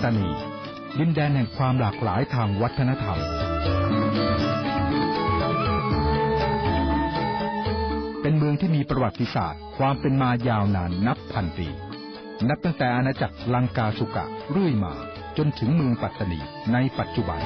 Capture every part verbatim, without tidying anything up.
ตานีดินแดนแห่งความหลากหลายทางวัฒนธรรมเป็นเมืองที่มีประวัติศาสตร์ความเป็นมายาวนานนับพันปีนับตั้งแต่อาณาจักรลังกาสุกะเรื่อยมาจนถึงเมืองปัตตานีในปัจจุบัน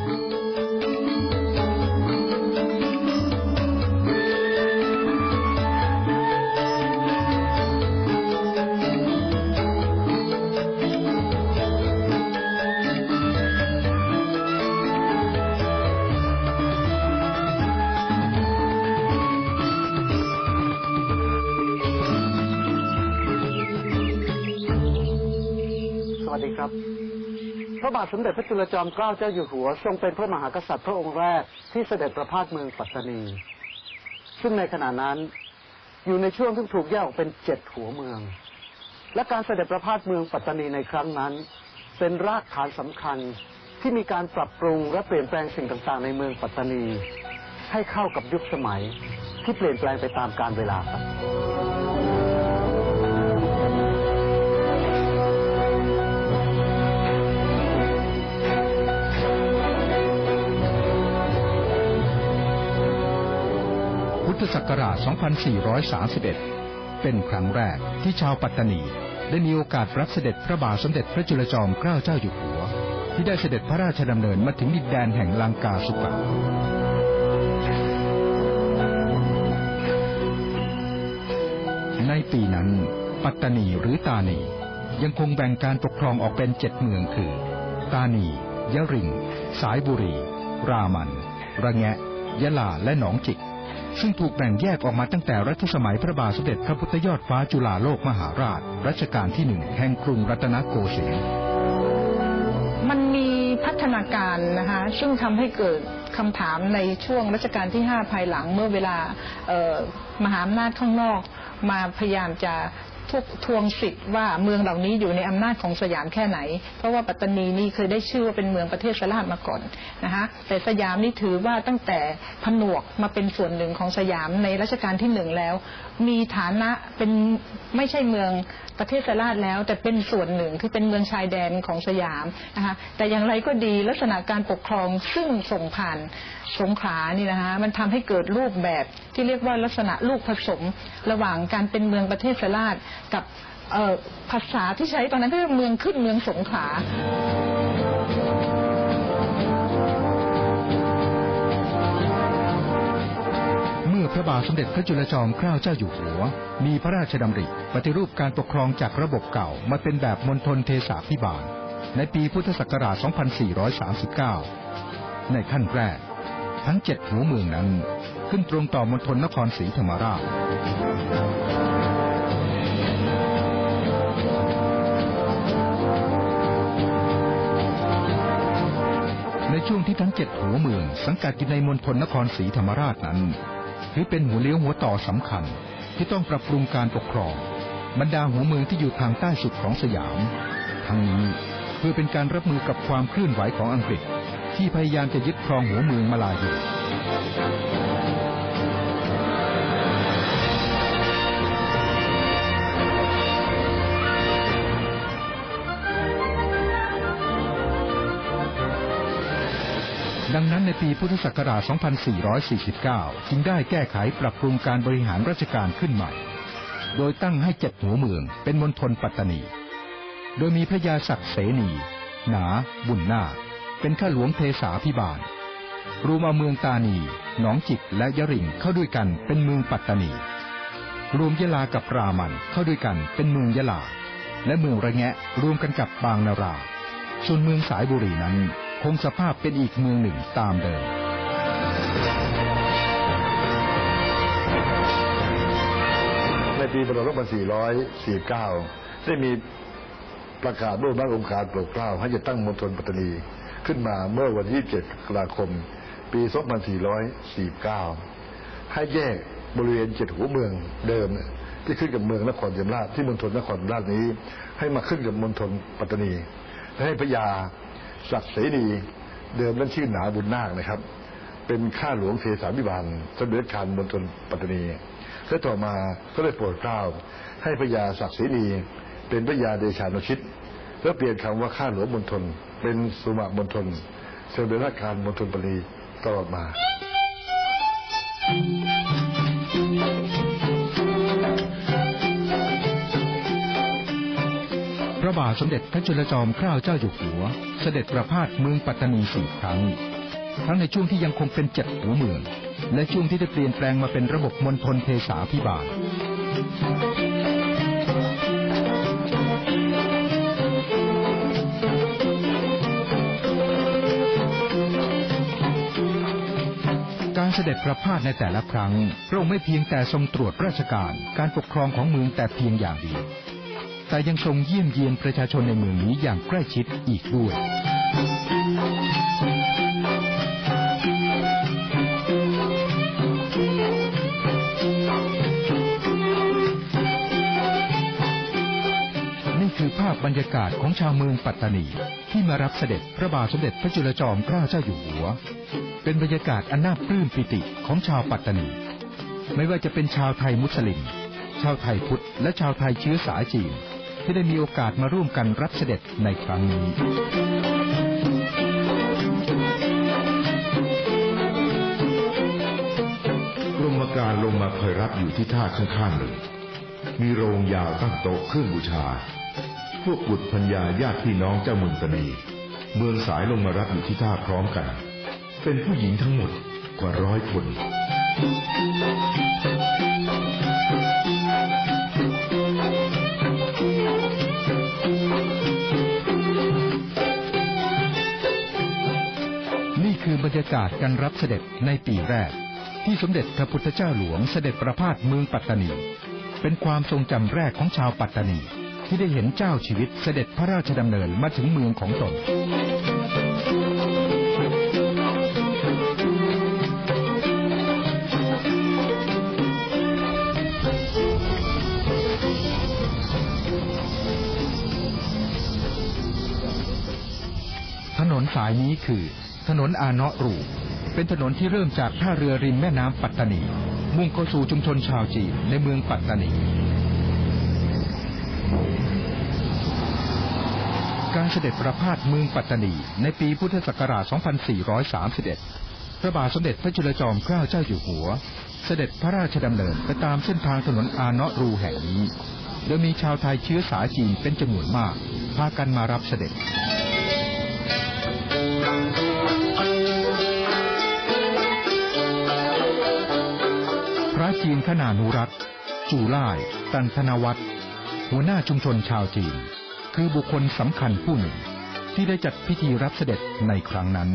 พระบาทสมเด็จพระจุลจอมเกล้าเจ้าอยู่หัวทรงเป็นพระมหากษัตริย์พระองค์แรกที่เสด็จประพาสเมืองปัตตานีซึ่งในขณะนั้นอยู่ในช่วงที่ถูกแยกออกเป็นเจ็ดหัวเมืองและการเสด็จประพาสเมืองปัตตานีในครั้งนั้นเป็นรากฐานสำคัญที่มีการปรับปรุงและเปลี่ยนแปลงสิ่งต่างๆในเมืองปัตตานีให้เข้ากับยุคสมัยที่เปลี่ยนแปลงไปตามกาลเวลาครับพุทธศักราช สองพันสี่ร้อยสามสิบเอ็ด เป็นครั้งแรกที่ชาวปัตตานีได้มีโอกาสรับเสด็จพระบาทสมเด็จพระจุลจอมเกล้าเจ้าอยู่หัวที่ได้เสด็จพระราชดำเนินมาถึงดินแดนแห่งลังกาสุกะในปีนั้นปัตตานีหรือตานียังคงแบ่งการปกครองออกเป็นเจ็ดเมืองคือตานียะริงสายบุรีรามันระแงะยะลาและหนองจิกซึ่งถูกแบ่งแยกออกมาตั้งแต่รัชสมัยพระบาทสมเด็จพระพุทธยอดฟ้าจุฬาโลกมหาราชรัชกาลที่หนึ่งแห่งกรุงรัตนโกสินทร์มันมีพัฒนาการนะคะซึ่งทำให้เกิดคำถามในช่วงรัชกาลที่ห้าภายหลังเมื่อเวลามหาอำนาจข้างนอกมาพยายามจะทวงสิทธิ์ว่าเมืองเหล่านี้อยู่ในอำนาจของสยามแค่ไหนเพราะว่าปัตตานีนี่เคยได้ชื่อว่าเป็นเมืองประเทศราชมาก่อนนะคะแต่สยามนี่ถือว่าตั้งแต่ผนวกมาเป็นส่วนหนึ่งของสยามในรัชกาลที่หนึ่งแล้วมีฐานะเป็นไม่ใช่เมืองประเทศราชแล้วแต่เป็นส่วนหนึ่งคือเป็นเมืองชายแดนของสยามนะคะแต่อย่างไรก็ดีลักษณะการปกครองซึ่งส่งผ่านสงขลานี่นะคะมันทำให้เกิดรูปแบบที่เรียกว่าลักษณะลูกผสมระหว่างการเป็นเมืองประเทศราชกับภาษาที่ใช้ตอนนั้นก็เมืองขึ้นเมืองสงขลาเมื่อพระบาทสมเด็จพระจุลจอมเกล้าเจ้าอยู่หัวมีพระราชดำริปฏิรูปการปกครองจากระบบเก่ามาเป็นแบบมณฑลเทศาภิบาลในปีพุทธศักราช สองพันสี่ร้อยสามสิบเก้า ในขั้นแรกทั้งเจ็ดหัวเมืองนั้นขึ้นตรงต่อมณฑลนครศรีธรรมราชในช่วงที่ทั้งเจ็ดหัวเมืองสังกัดอยู่ในมณฑลนครศรีธรรมราชนั้นถือเป็นหัวเลี้ยวหัวต่อสำคัญที่ต้องปรับปรุงการปกครองบรรดาหัวเมืองที่อยู่ทางใต้สุดของสยามทั้งนี้เพื่อเป็นการรับมือกับความเคลื่อนไหวของอังกฤษที่พยายามจะยึดครองหัวเมืองมาลายูดังนั้นในปีพุทธศักราช สองพันสี่ร้อยสี่สิบเก้า จึงได้แก้ไขปรับปรุงการบริหารราชการขึ้นใหม่โดยตั้งให้เจ็ดหัวเมืองเป็นมณฑลปัตตานีโดยมีพระยาศักดิ์เสนีหนาบุญนาคเป็นข้าหลวงเทสาภิบาลรวมเอาเมืองตานีหนองจิกและยะริงเข้าด้วยกันเป็นเมืองปัตตานีรวมยะลากับรามันเข้าด้วยกันเป็นเมืองยะลาและเมืองระแงะรวมกันกับบางนาราส่วนเมืองสายบุรีนั้นคงสภาพเป็นอีกเมืองหนึ่งตามเดิมในปีพ.ศ. สองพันสี่ร้อยสี่สิบเก้าได้มีประกาศด้วยพระองค์การโปรดเกล้าให้จะตั้งมณฑลปัตตานีขึ้นมาเมื่อวันที่ยี่สิบเจ็ดกรกฎาคมปีสองพันสี่ร้อยสี่สิบเก้าให้แยกบริเวณเจ็ดหัวเมืองเดิมที่ขึ้นกับเมืองนครศรีธรรมราชที่มณฑลนครศรีธรรมราชนี้ให้มาขึ้นกับมณฑลปัตตานีและให้พระยาศักดิ์เสนีเดิมนั้นชื่อหนาบุญนาคนะครับเป็นข้าหลวงเทสาภิบาลสมเด็จการมณฑลปัตตานีและต่อมาก็ได้โปรดเกล้าให้พระยาศักดิ์เสนีเป็นพระยาเดชานุชิตแล้วเปลี่ยนคำว่าข้าหลวงมณฑลเป็นสุมามณฑลเสด็จราชการมณฑลปณีตลอดมาพระบาทสมเด็จพระจุลจอมเกล้าเจ้าอยู่หัวเสด็จประพาสเมืองปัตตานีสี่ครั้งทั้งในช่วงที่ยังคงเป็นเจ็ดหัวเมืองและช่วงที่ได้เปลี่ยนแปลงมาเป็นระบบมณฑลเทศาภิบาลการเสด็จประพาสในแต่ละครั้งพระองค์ไม่เพียงแต่ทรงตรวจราชการการปกครองของเมืองแต่เพียงอย่างเดียวแต่ยังทรงเยี่ยมเยียนประชาชนในเมืองนี้อย่างใกล้ชิดอีกด้วยนี่คือภาพบรรยากาศของชาวเมืองปัตตานีที่มารับเสด็จพระบาทสมเด็จพระจุลจอมเกล้าเจ้าอยู่หัวเป็นบรรยากาศอันน่าปลื้มปิติของชาวปัตตานีไม่ว่าจะเป็นชาวไทยมุสลิมชาวไทยพุทธและชาวไทยเชื้อสายจีนที่ได้มีโอกาสมาร่วมกันรับเสด็จในครั้งนี้กรมการลงมาคอยรับอยู่ที่ท่าข้างๆเลยมีโรงยาวตั้งโต๊ะเครื่องบูชาพวกบุตรภรรยาญาติพี่น้องเจ้าเมืองตะนีเมืองสายลงมารับอยู่ที่ท่าพร้อมกันเป็นผู้หญิงทั้งหมดกว่าร้อยคนนี่คือบรรยากาศการรับเสด็จในปีแรกที่สมเด็จพระพุทธเจ้าหลวงเสด็จประพาสเมืองปัตตานีเป็นความทรงจำแรกของชาวปัตตานีที่ได้เห็นเจ้าชีวิตเสด็จพระราชดำเนินมาถึงเมืองของตนถนนสายนี้คือถนนอาเนาะรูเป็นถนนที่เริ่มจากท่าเรือริมแม่น้ำปัตตานีมุ่งเข้าสู่ชุมชนชาวจีนในเมืองปัตตานีการเสด็จประพาสเมืองปัตตานีในปีพุทธศักราช สองพันสี่ร้อยสามสิบเอ็ด พระบาทสมเด็จพระจุลจอมเกล้าเจ้าอยู่หัวเสด็จพระราชดำเนินไปตามเส้นทางถนนอาเนาะรูแห่งนี้โดยมีชาวไทยเชื้อสายจีนเป็นจำนวนมากพากันมารับเสด็จพระจีนขณานุรักษ์จูล่ายตันธนวัฒน์หัวหน้าชุมชนชาวจีนคือบุคคลสำคัญผู้หนึ่งที่ได้จัดพิธีรับเสด็จในครั้งนั้น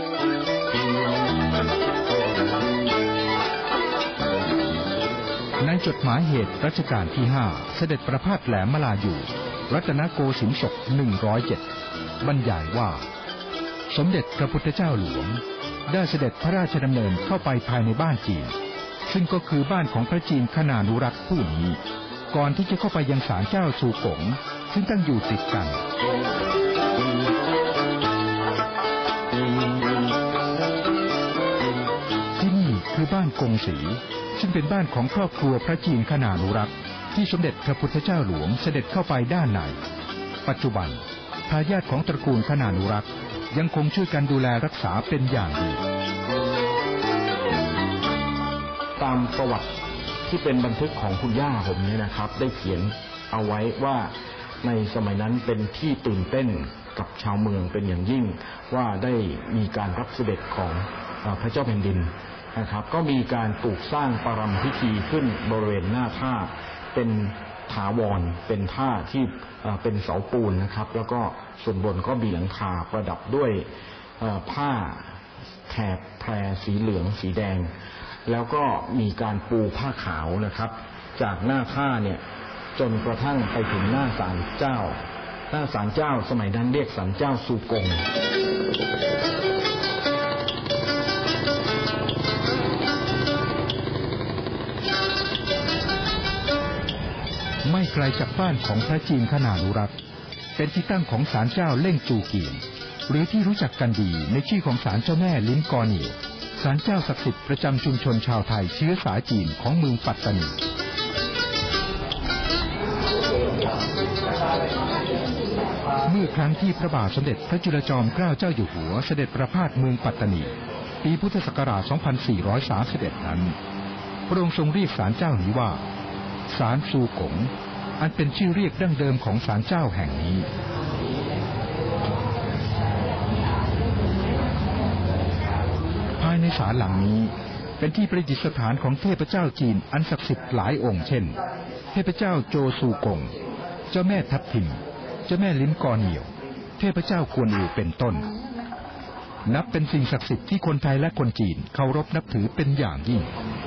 ในจดหมายเหตุรัชกาลที่ห้าเสด็จประพาสแหลมมลายูรัตนโกสินทร์ศกหนึ่งร้อยเจ็ดบรรยายว่าสมเด็จพระพุทธเจ้าหลวงได้เสด็จพระราชดำเนินเข้าไปภายในบ้านจีนซึ่งก็คือบ้านของพระจีนขณานุรักษ์ผู้นี้ก่อนที่จะเข้าไปยังศาลเจ้าซูกงซึ่งตั้งอยู่ติดกันที่นี่คือบ้านกงสีซึ่งเป็นบ้านของครอบครัวพระจีนขณานุรักษ์ที่สมเด็จพระพุทธเจ้าหลวงเสด็จเข้าไปด้านในปัจจุบันทายาทของตระกูลขณานุรักษ์ยังคงช่วยกันดูแลรักษาเป็นอย่างดีตามประวัติที่เป็นบันทึกของคุณย่าผมเนี่ยนะครับได้เขียนเอาไว้ว่าในสมัยนั้นเป็นที่ตื่นเต้นกับชาวเมืองเป็นอย่างยิ่งว่าได้มีการรับเสด็จของพระเจ้าแผ่นดินนะครับก็มีการปลูกสร้างปรำพิธีขึ้นบริเวณหน้าท่าเป็นถาวรเป็นท่าที่เป็นเสาปูนนะครับแล้วก็ส่วนบนก็มีหลังคาประดับด้วยผ้าแถบแพรสีเหลืองสีแดงแล้วก็มีการปูผ้าขาวนะครับจากหน้าท่าเนี่ยจนกระทั่งไปถึงหน้าศาลเจ้าหน้าศาลเจ้าสมัยนั้นเรียกศาลเจ้าซูกงไม่ไกลจากบ้านของพระจีนขณานุรักษ์เป็นที่ตั้งของศาลเจ้าเล่งจูเกียนหรือที่รู้จักกันดีในชื่อของศาลเจ้าแม่ลิ้มกอเหนียวศาลเจ้าศักดิ์สิทธิ์ประจำชุมชนชาวไทยเชื้อสายจีนของเมืองปัตตานีเมื่อมื่อครั้งที่พระบาทสมเด็จพระจุลจอมเกล้าเจ้าอยู่หัวเสด็จประพาสเมืองปัตตานีปีพุทธศักราช สองพันสี่ร้อยสามสิบเอ็ด นั้นพระองค์ทรงเรียกศาลเจ้านี้ว่าศาลซูกงอันเป็นชื่อเรียกดั้งเดิมของศาลเจ้าแห่งนี้ภายในศาลหลังนี้เป็นที่ประดิษฐานของเทพเจ้าจีนอันศักดิ์สิทธิ์หลายองค์เช่นเทพเจ้าโจซูกงเจ้าแม่ทับทิมเจ้าแม่ลิ้มกอเหนี่ยวเทพเจ้ากวนอูเป็นต้นนับเป็นสิ่งศักดิ์สิทธิ์ที่คนไทยและคนจีนเคารพนับถือเป็นอย่างยิ่ง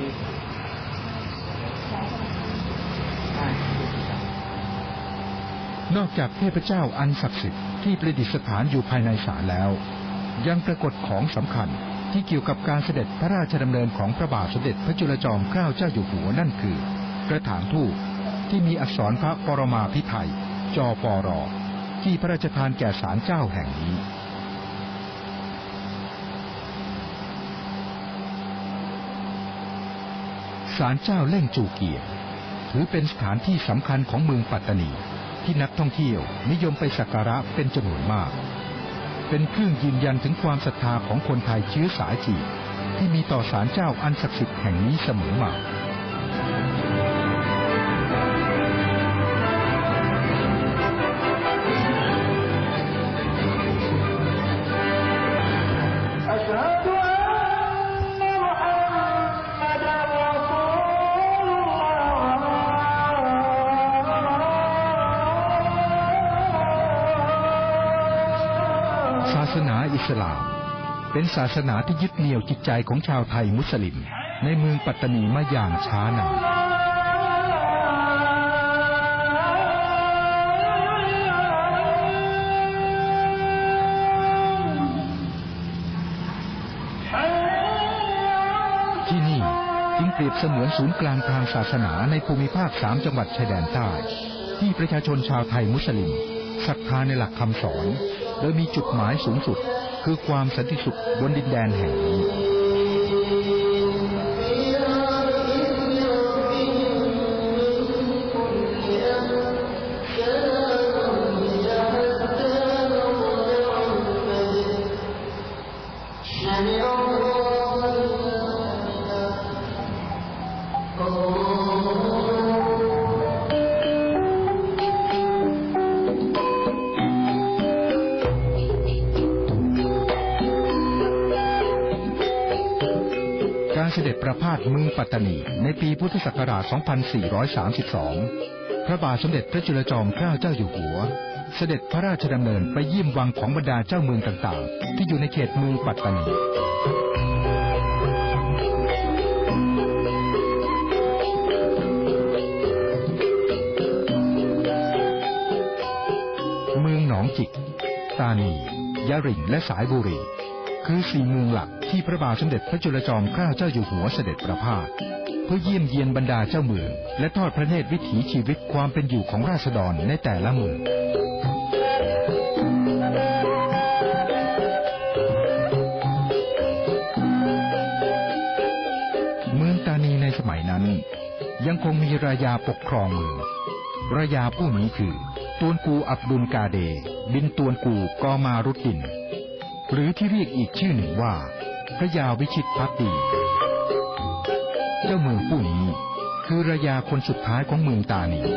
นอกจากเทพเจ้าอันศักดิ์สิทธิ์ที่ประดิษฐานอยู่ภายในศาลแล้วยังปรากฏของสำคัญที่เกี่ยวกับการเสด็จพระราชดำเนินของพระบาทสมเด็จพระจุลจอมเกล้าเจ้าอยู่หัวนั่นคือกระถางธูปที่มีอักษรพระปรมาภิไธยจปรที่พระราชทานแก่ศาลเจ้าแห่งนี้ศาลเจ้าเล่งจูเกียถือเป็นสถานที่สำคัญของเมืองปัตตานีที่นักท่องเที่ยวนิยมไปสักการะเป็นจำนวนมากเป็นเครื่องยืนยันถึงความศรัทธาของคนไทยเชื้อสายจีนที่มีต่อศาลเจ้าอันศักดิ์สิทธิ์แห่งนี้เสมอมาศาสนาอิสลามเป็นศาสนาที่ยึดเหนี่ยวจิตใจของชาวไทยมุสลิมในเมืองปัตตานีมาอย่างช้านานที่นี่จึงเปรียบเสมือนศูนย์กลางทางศาสนาในภูมิภาคสามจังหวัดชายแดนใต้ที่ประชาชนชาวไทยมุสลิมศรัทธาในหลักคำสอนโดยมีจุดหมายสูงสุดคือความสันติสุขบนดินแดนแห่งนี้เสด็จประพาสเมืองปัตตานีในปีพุทธศักราช สองพันสี่ร้อยสามสิบสอง พระบาทสมเด็จพระจุลจอมเกล้าเจ้าอยู่หัวเสด็จพระราชดำเนินไปเยี่ยมวังของบรรดาเจ้าเมืองต่างๆที่อยู่ในเขตเมืองปัตตานีเมืองหนองจิกตานียะหริ่งและสายบุรีคือสี่เมืองหลักที่พระบาทสมเด็จพระจุลจอมเกล้าเจ้าอยู่หัวเสด็จประพาสเพื่อเยี่ยมเยียนบรรดาเจ้าเมืองและทอดพระเนตรวิถีชีวิตความเป็นอยู่ของราษฎรในแต่ละเมืองเมืองตานีในสมัยนั้นยังคงมีราญาปกครองเมืองราญาผู้นี้คือตวนกูอับดุลกาเดบินตวนกูกอมารุดดินหรือที่เรียกอีกชื่อหนึ่งว่าพระยาวิชิตภักดีเจ้าเมืองผู้นี้คือราญาคนสุดท้ายของเมืองตานี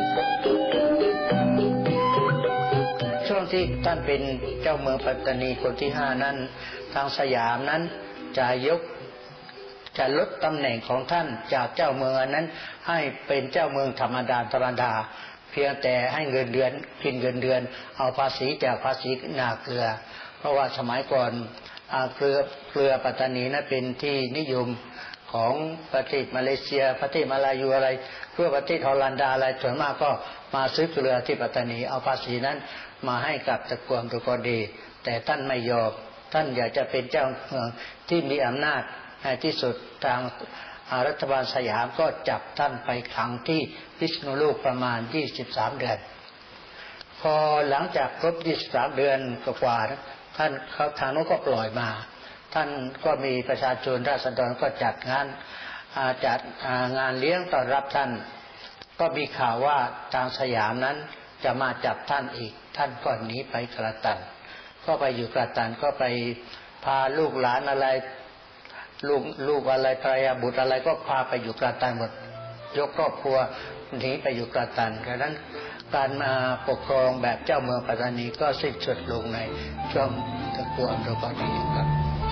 ช่วงที่ท่านเป็นเจ้าเมืองปัตตานีคนที่ห้านั้นทางสยามนั้นจะยกจะลดตำแหน่งของท่านจากเจ้าเมืองนั้นให้เป็นเจ้าเมืองธรรมดาธรรมดาเพียงแต่ให้เงินเดือนกินเงินเดือนเอาภาษีจากภาษีนาเกลือเพราะว่าสมัยก่อนเกลือเกลือปัตตานีนั้นเป็นที่นิยมของประเทศมาเลเซียประเทศมาลายูอะไรเพื่อประเทศฮอลันดาอะไรส่วนมากก็มาซื้อเกลือที่ปัตตานีเอาภาษีนั้นมาให้กับตะกวงตะกอดีแต่ท่านไม่ยอมท่านอยากจะเป็นเจ้าเมืองที่มีอำนาจในที่สุดทางรัฐบาลสยามก็จับท่านไปขังที่พิษณุโลกประมาณยี่สิบสามเดือนพอหลังจากครบยี่สิบสามเดือนกว่าท่านเขาทางโน้นก็ปล่อยมาท่านก็มีประชาชนราษฎรก็จัดงานจัดงานเลี้ยงต้อนรับท่านก็มีข่าวว่าทางสยามนั้นจะมาจับท่านอีกท่านก็หนีไปกระตันก็ไปอยู่กระตันก็ไปพาลูกหลานอะไรลูกลูกอะไรภรรยาบุตรอะไรก็พาไปอยู่กระตันหมดยกครอบครัวหนีไปอยู่กระตันดังนั้นการมาปกครองแบบเจ้าเมืองปัตตานีก็สิ้นสุดลงในช่วงตะกัวอัมพปานีครับ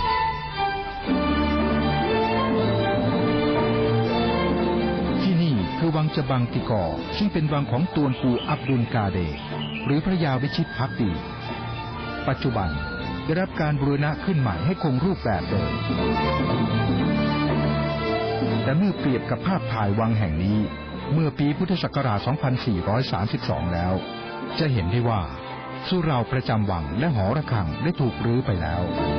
ที่นี่คือวังจบังติกอซึ่งเป็นวังของตวนกูอับดุลกาเดหรือพระยาวิชิตภักดีปัจจุบันได้รับการบูรณะขึ้นใหม่ให้คงรูปแบบเดิมแต่เมื่อเปรียบกับภาพถ่ายวังแห่งนี้เมื่อปีพุทธศักราช สองพันสี่ร้อยสามสิบสอง แล้วจะเห็นได้ว่าสุเหร่าประจำวังและหอระฆังได้ถูกรื้อไปแล้ว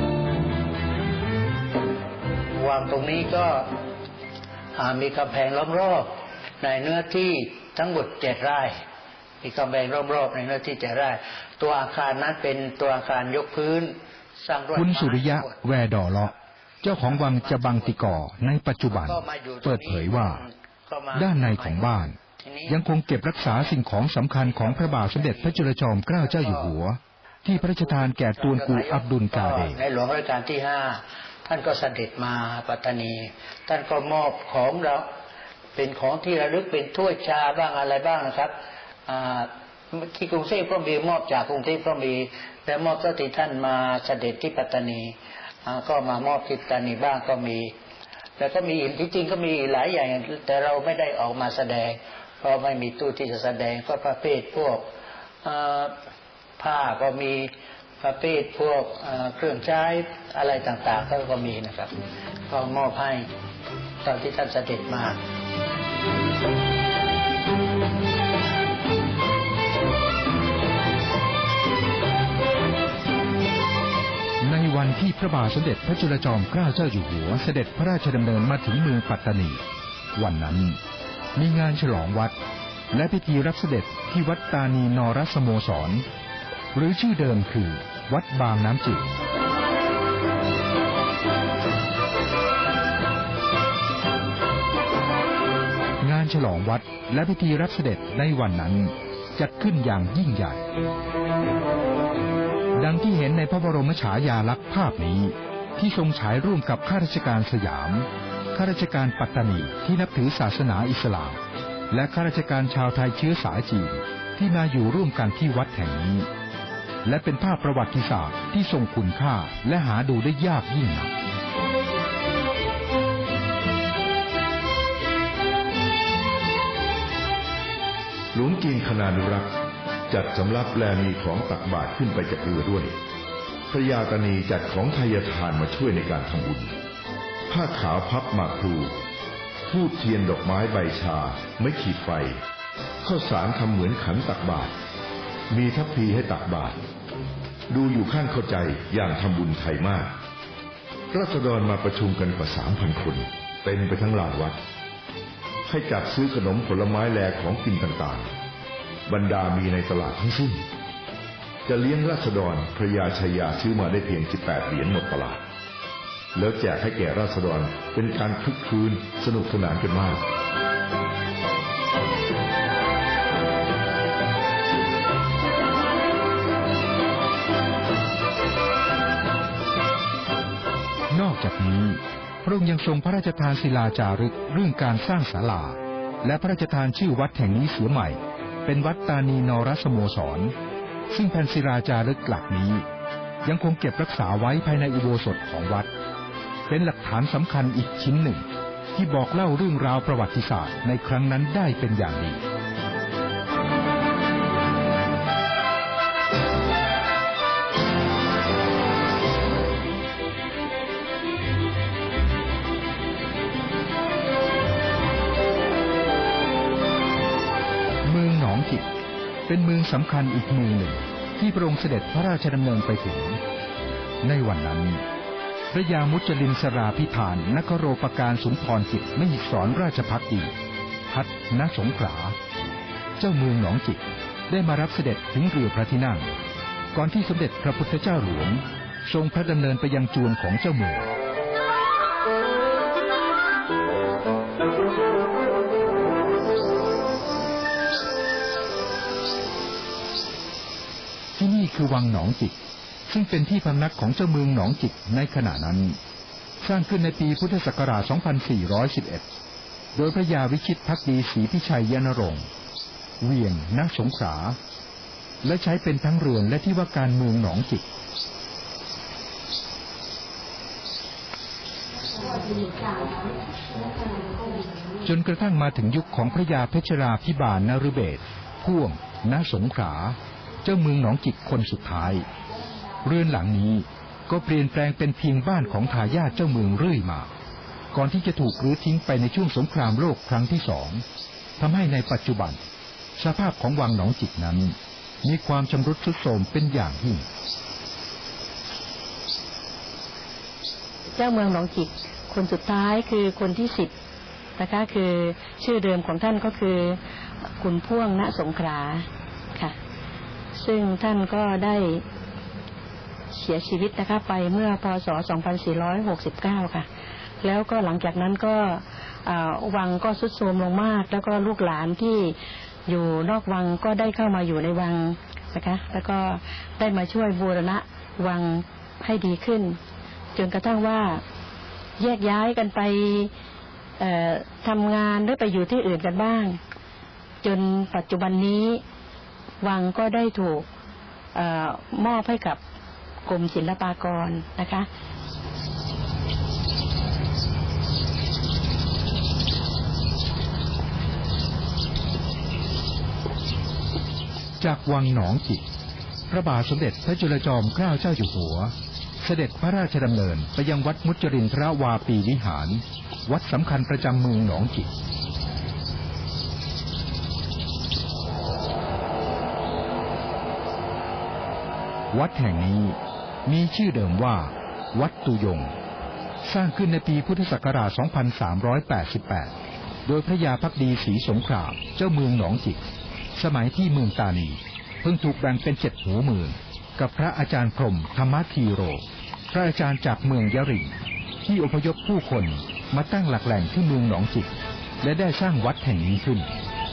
วังตรงนี้ก็มีกำแพงล้อมรอบในเนื้อที่ทั้งหมดเจ็ดไร่มีกำแพงล้อมรอบในเนื้อที่เจ็ดไร่ตัวอาคารนั้นเป็นตัวอาคารยกพื้นสร้างด้วยคุณสุริยะแวดอเลาะเจ้าของวังจบังติกอในปัจจุบันเปิดเผยว่าด้านในของบ้านยังคงเก็บรักษาสิ่งของสำคัญของพระบาทสมเด็จพระจุลจอมเกล้าเจ้าอยู่หัวที่พระราชทานแก่ตวนกูอับดุลกาเดในหลวงรัชกาลที่ห้าท่านก็เสด็จมาปัตตานีท่านก็มอบของเราเป็นของที่ระลึกเป็นถ้วยชาบ้างอะไรบ้างนะครับที่กรุงเทพก็มีมอบจากกรุงเทพก็มีและมอบที่ท่านมาเสด็จที่ปัตตานีก็มามอบที่ปัตตานีบ้างก็มีแล้วก็มีที่จริงก็มีหลายอย่างแต่เราไม่ได้ออกมาแสดงเพราะไม่มีตู้ที่จะแสดงก็ประเภทพวกผ้าก็มีประเภทพวกเครื่องใช้อะไรต่างๆก็มีนะครับก็มอบให้ตอนที่ท่านเสด็จมาในวันที่พระบาทสมเด็จพระจุลจอมเกล้าเจ้าอยู่หัวเสด็จพระราชดำเนินมาถึงเมืองปัตตานีวันนั้นมีงานฉลองวัดและพิธีรับเสด็จที่วัดตานีนรสโมสรหรือชื่อเดิมคือวัดบางน้ำจืดงานฉลองวัดและพิธีรับเสด็จในวันนั้นจัดขึ้นอย่างยิ่งใหญ่ดังที่เห็นในพระบรมฉายาลักษณ์ภาพนี้ที่ทรงฉายร่วมกับข้าราชการสยามข้าราชการปัตตานีที่นับถือศาสนาอิสลามและข้าราชการชาวไทยเชื้อสายจีนที่มาอยู่ร่วมกันที่วัดแห่งนี้และเป็นภาพประวัติศาสตร์ที่ทรงคุณค่าและหาดูได้ยากยิ่งนักหลวงจีนคณานุรักษ์จัดสำรับแลมีของตักบาตรขึ้นไปจากเรือด้วยพระยาตานีจัดของทายทานมาช่วยในการทำบุญผ้าขาวพับหมากพลูทูบเทียนดอกไม้ใบชาไม้ขีดไฟข้าวสารทำเหมือนขันตักบาตรมีทัพพีให้ตักบาตรดูอยู่ข้างเข้าใจอย่างทำบุญไทยมากราษฎรมาประชุมกันกว่าสามพันคนเต็มไปทั้งลานวัดให้จัดซื้อขนมผลไม้แลของกินต่างๆบรรดามีในตลาดทั้งสิ้นจะเลี้ยงราษฎรพระยาชัยยาซื้อมาได้เพียงสิบแปดเหรียญหมดตลาดแล้วแจกให้แก่ราษฎรเป็นการคึกคืนสนุกสนานกันมากนอกจากนี้พระองค์ยังทรงพระราชทานศิลาจารึกเรื่องการสร้างศาลาและพระราชทานชื่อวัดแห่งนี้เสียใหม่เป็นวัดตานีนรสโมสรซึ่งแผ่นศิลาจารึกหลักนี้ยังคงเก็บรักษาไว้ภายในอุโบสถของวัดเป็นหลักฐานสำคัญอีกชิ้นหนึ่งที่บอกเล่าเรื่องราวประวัติศาสตร์ในครั้งนั้นได้เป็นอย่างดีเป็นเมืองสำคัญอีกเมืองหนึ่งที่พระองค์เสด็จพระราชดำเนินไปถึงในวันนั้นพระยามุจลินสราภิธานนคโรปการสุนทรจิตมหิศรราชภักดีพัฒนสงขลาเจ้าเมืองหนองจิกได้มารับเสด็จถึงเรือพระที่นั่งก่อนที่สมเด็จพระพุทธเจ้าหลวงทรงพระดำเนินไปยังจวนของเจ้าเมืองที่นี่คือวังหนองจิกซึ่งเป็นที่พำนักของเจ้าเมืองหนองจิกในขณะนั้นสร้างขึ้นในปีพุทธศักราช สองพันสี่ร้อยสิบเอ็ด โดยพระยาวิชิตภักดีศรีพิชัยยนรงค์เวียงณสงขลาและใช้เป็นทั้งเรือนและที่ว่าการเมืองหนองจิกจนกระทั่งมาถึงยุคของพระยาเพชรราภิบาลนฤเบศรพ่วงณสงขลาเจ้าเมืองหนองจิกคนสุดท้ายเรือนหลังนี้ก็เปลี่ยนแปลงเป็นเพียงบ้านของทายาทเจ้าเมืองเรื่อยมาก่อนที่จะถูกรื้อทิ้งไปในช่วงสงครามโลกครั้งที่สองทำให้ในปัจจุบันสภาพของวังหนองจิกนั้นมีความชำรุดทรุดโทรมเป็นอย่างยิ่งเจ้าเมืองหนองจิกคนสุดท้ายคือคนที่สิบนะคะคือชื่อเดิมของท่านก็คือคุณพ่วงณสงขลาค่ะซึ่งท่านก็ได้เสียชีวิตนะคะไปเมื่อพ.ศ. สองพันสี่ร้อยหกสิบเก้าค่ะแล้วก็หลังจากนั้นก็วังก็ทรุดโทรมลงมากแล้วก็ลูกหลานที่อยู่นอกวังก็ได้เข้ามาอยู่ในวังนะคะแล้วก็ได้มาช่วยบูรณะวังให้ดีขึ้นจนกระทั่งว่าแยกย้ายกันไปทำงานหรือไปอยู่ที่อื่นกันบ้างจนปัจจุบันนี้วังก็ได้ถูกเอ่อมอบให้กับกรมศิลปากรนะคะจากวังหนองจิกพระบาทสมเด็จพระจุลจอมเกล้าเจ้าอยู่หัวเสด็จพระราชดำเนินไปยังวัดมุจรินทรวาปีวิหารวัดสำคัญประจำเมืองหนองจิกวัดแห่งนี้มีชื่อเดิมว่าวัดตุยงสร้างขึ้นในปีพุทธศักราช สองพันสามร้อยแปดสิบแปด โดยพระยาภักดีศรีสงครามเจ้าเมืองหนองจิกสมัยที่เมืองตานีเพิ่งถูกแบ่งเป็นเจ็ดหัวเมืองกับพระอาจารย์พรหมธรรมธีโรพระอาจารย์จากเมืองยะริงที่อพยพผู้คนมาตั้งหลักแหล่งที่เมืองหนองจิกและได้สร้างวัดแห่งนี้ขึ้น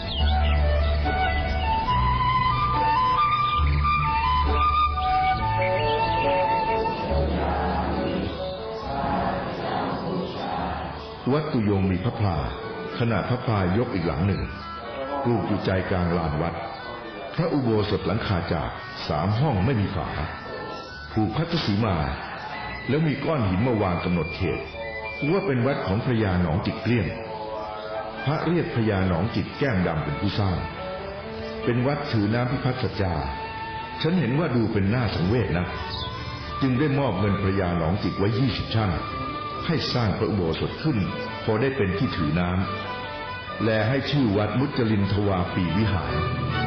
วัดตุยงมีพระพลาขณะพระพลายกอีกหลังหนึ่งปลูกอยู่ใจกลางลานวัดพระอุโบสถหลังคาจากสามห้องไม่มีฝาผูกพัทสีมาแล้วมีก้อนหินมาวางกำหนดเขตว่าเป็นวัดของพระยาหนองจิกเกลี้ยงพระเรียกพระยาหนองจิกแก้มดำเป็นผู้สร้างเป็นวัดถือน้ำพิพัฒน์สัจจาฉันเห็นว่าดูเป็นหน้าสังเวชนะจึงได้มอบเงินพระยาหนองจิกไว้ยี่สิบชั่งให้สร้างพระอุโบสถขึ้นพอได้เป็นที่ถือน้ำและให้ชื่อวัดมุจลินทวาปีวิหาร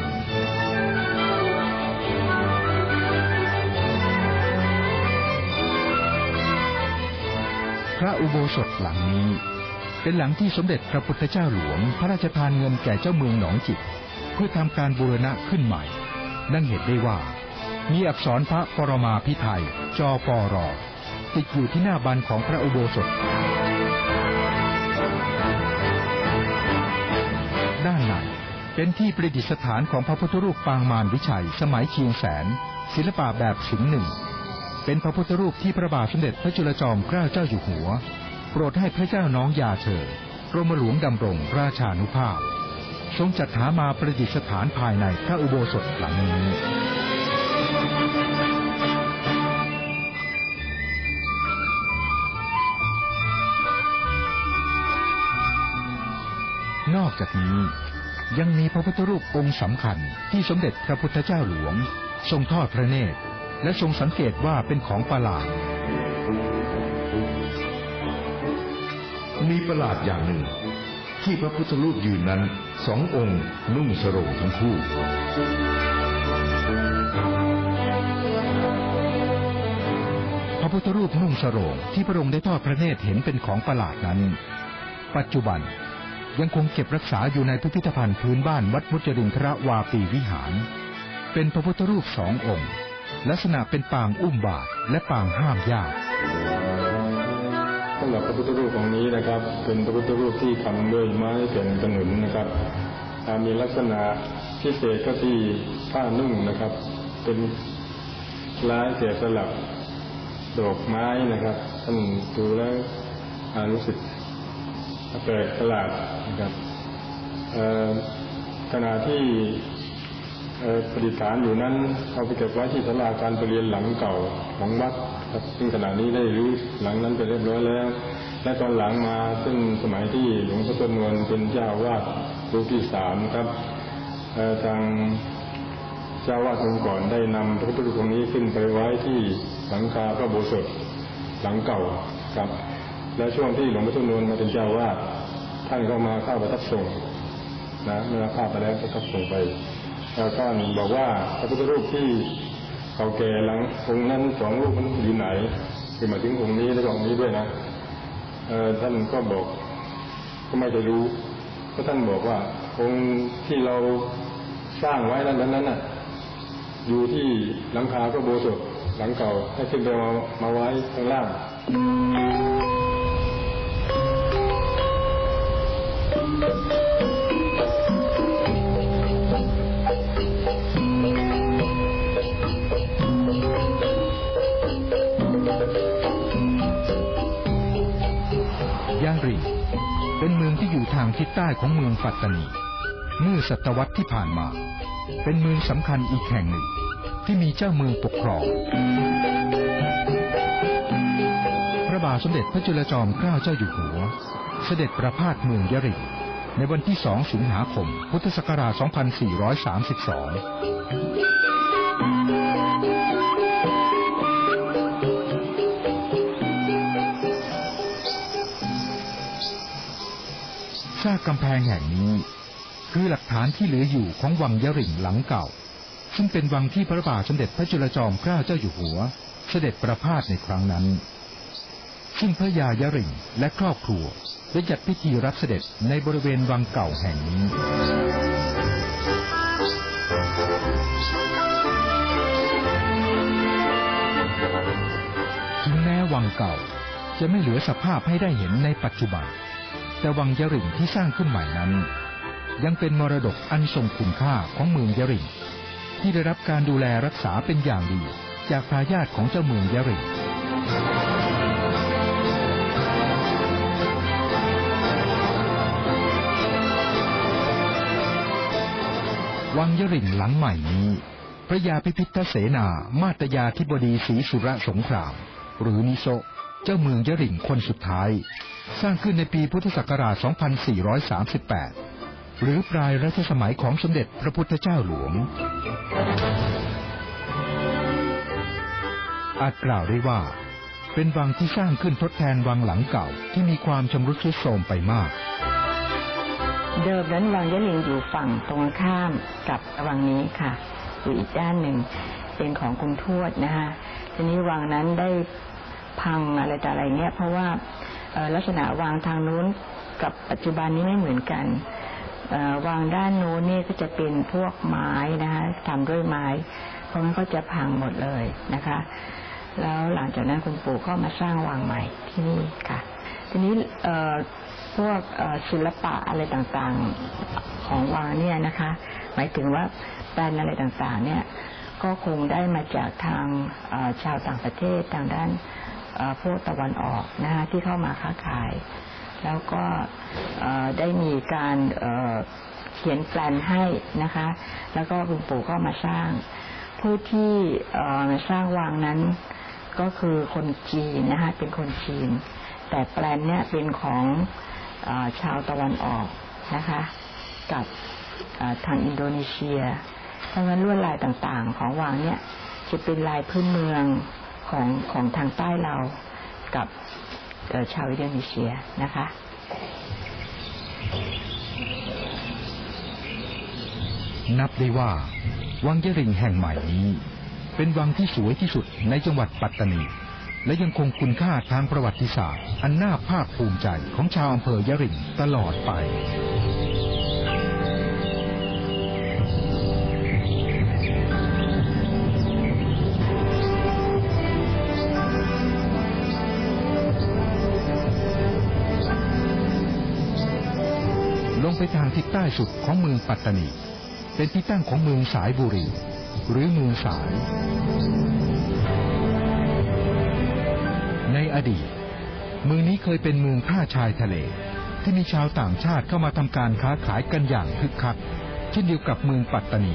พระอุโบสถหลังนี้เป็นหลังที่สมเด็จพระพุทธเจ้าหลวงพระราชทานเงินแก่เจ้าเมืองหนองจิกเพื่อทำการบูรณะขึ้นใหม่นั่นเหตุได้ว่ามีอักษรพระปรมาภิไธยจปรติดอยู่ที่หน้าบานของพระอุโบสถด้านในเป็นที่ประดิษฐานของพระพุทธรูปปางมารวิชัยสมัยเชียงแสนศิลปะแบบสิงห์หนึ่งเป็นพระพุทธรูปที่พระบาทสมเด็จพระจุลจอมเกล้าเจ้าอยู่หัวโปรดให้พระเจ้าน้องยาเธอกรมหลวงดำรงราชานุภาพทรงจัดหามาประดิษฐานภายในพระอุโบสถหลังนี้นอกจากนี้ยังมีพระพุทธรูปองค์สำคัญที่สมเด็จพระพุทธเจ้าหลวงทรงทอดพระเนตรและทรงสังเกตว่าเป็นของประหลาดมีประหลาดอย่างหนึ่งที่พระพุทธรูปยืนนั้นสององค์นุ่งสรงทั้งคู่พระพุทธรูปนุ่งสรงที่พระองค์ได้ทอดพระเนตรเห็นเป็นของประหลาดนั้นปัจจุบันยังคงเก็บรักษาอยู่ในพิพิธภัณฑ์พื้นบ้านวัดมุจรินทรวาปีวิหารเป็นพระพุทธรูปสององค์ลักษณะเป็นปางอุ้มบาตรและปางห้ามญาติสำหรับพระพุทธรูปองค์นี้นะครับเป็นพระพุทธรูปที่ทำด้วยไม้แก่นขนุนนะครับมีลักษณะพิเศษก็ที่ผ้านุ่งนะครับเป็นคล้ายแกะสลักดอกไม้นะครับท่านดูแล้วรู้สึกแปลกประหลาดนะครับขณะที่ประดิษฐานอยู่นั้นเอาไปเก็บไว้ที่ศาลาการประเรียนหลังเก่าของวัดครับซึ่งขณะนี้ได้รื้อหลังนั้นไปเรียบร้อยแล้วและตอนหลังมาซึ่งสมัยที่หลวงพ่อต้นนวลเป็นเจ้าวาดรูปที่สามครับทางเจ้าวาดองค์ก่อนได้นำพระพุทธรูปองค์นี้ขึ้นไปไว้ที่หลังคาพระอุโบสถหลังเก่าครับและช่วงที่หลวงพ่อต้นนวลมาเป็นเจ้าวาดท่านก็มาเข้าประทับทรงนะเมื่อเข้าไปแล้วประทับทรงไปแล้วท่านบอกว่าพระพุทธรูปที่เก่าแก่หลังองค์นั้นสองรูปมันอยู่ไหนคือหมายถึงองค์นี้และองค์นี้ด้วยนะท่านก็บอกก็ไม่ได้รู้เพราะท่านบอกว่าองค์ที่เราสร้างไว้นั้นนั้นน่ะอยู่ที่หลังคาพระอุโบสถหลังเก่าให้ขึ้นไปมามาไว้ข้างล่างย่างริงเป็นเมืองที่อยู่ทางทิศใต้ของเมืองปัตตานีเมื่อศตวรรษที่ผ่านมาเป็นเมืองสำคัญอีกแห่งหนึ่งที่มีเจ้าเมืองปกครองพระบาทสมเด็จพระจุลจอมเกล้าเจ้าอยู่หัวเสด็จประพาสเมืองยะริงในวันที่สองสิงหาคมพุทธศักราชสองพันสี่ร้อยสามสิบสองซากกำแพงแห่งนี้คือหลักฐานที่เหลืออยู่ของวังยะริงหลังเก่าซึ่งเป็นวังที่พระบาทสมเด็จพระจุลจอมเกล้าเจ้าอยู่หัวเสด็จประพาสในครั้งนั้นซึ่งพระยายะริงและครอบครัวได้จัดพิธีรับเสด็จในบริเวณวังเก่าแห่งนี้ถึงแม้วังเก่าจะไม่เหลือสภาพให้ได้เห็นในปัจจุบันแต่วังยะริงที่สร้างขึ้นใหม่นั้นยังเป็นมรดกอันทรงคุณค่าของเมืองยะริงที่ได้รับการดูแลรักษาเป็นอย่างดีจากทายาทของเจ้าเมืองยะริงวังยะริงหลังใหม่นี้พระยาพิพิธเสนามาตยาธิบดีศรีสุรสงครามหรือนิโซเจ้าเมืองยะริงคนสุดท้ายสร้างขึ้นในปีพุทธศักราช สองพันสี่ร้อยสามสิบแปด หรือปลายรัชสมัยของสมเด็จพระพุทธเจ้าหลวงอาจกล่าวได้ว่าเป็นวังที่สร้างขึ้นทดแทนวังหลังเก่าที่มีความชำรุดทรุดโทรมไปมากเดิมนั้นวังยะริงอยู่ฝั่งตรงข้ามกับวังนี้ค่ะอยู่อีกด้านหนึ่งเป็นของคุณทวดนะคะทีนี้วังนั้นได้พังอะไรต่ออะไรเนี่ยเพราะว่าลักษณะวังทางนู้นกับปัจจุบันนี้ไม่เหมือนกันวังด้านโน้นนี่ก็จะเป็นพวกไม้นะคะทำด้วยไม้เพราะงั้นก็จะพังหมดเลยนะคะแล้วหลังจากนั้นคุณปู่ก็มาสร้างวังใหม่ที่นี่ค่ะทีนี้พวกศิลปะอะไรต่างๆของวังเนี่ยนะคะหมายถึงว่าแปลนอะไรต่างๆเนี่ยก็คงได้มาจากทางชาวต่างประเทศทางด้านพวกตะวันออกนะคะที่เข้ามาค้าขายแล้วก็ได้มีการเขียนแปลนให้นะคะแล้วก็คุณปู่ก็มาสร้างผู้ที่มาสร้างวังนั้นก็คือคนจีนนะคะเป็นคนจีนแต่แปลนเนี่ยเป็นของชาวตะวันออกนะคะกับทางอินโดนีเซียเพราะงั้นลวดลายต่างๆของวังเนี่ยจะเป็นลายพื้นเมืองของของทางใต้เรากับชาวอินโดนีเซียนะคะนับได้ว่าวังยะริงแห่งใหม่นี้เป็นวังที่สวยที่สุดในจังหวัดปัตตานีและยังคงคุณค่าทางประวัติศาสตร์อันน่าภาคภูมิใจของชาวอำเภอยะริงตลอดไปลงไปทางทิศใต้สุดของเมืองปัตตานีเป็นที่ตั้งของเมืองสายบุรีหรือเมืองสายในอดีตเมืองนี้เคยเป็นเมืองท่าชายทะเลที่มีชาวต่างชาติเข้ามาทำการค้าขายกันอย่างคึกคักเช่นเดียวกับเมืองปัตตานี